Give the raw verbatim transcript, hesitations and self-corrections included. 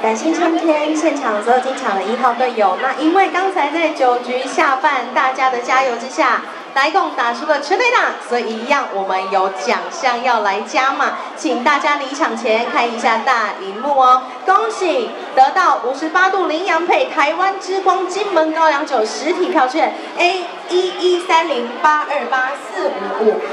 感谢今天现场所有进场的一号队友。那因为刚才在九局下半大家的加油之下，来共打出了全垒打，所以一样我们有奖项要来加码，请大家离场前看一下大荧幕哦。恭喜得到五十八度羚羊配台湾之光金门高粱酒实体票券 A 一一三零八二八四五五。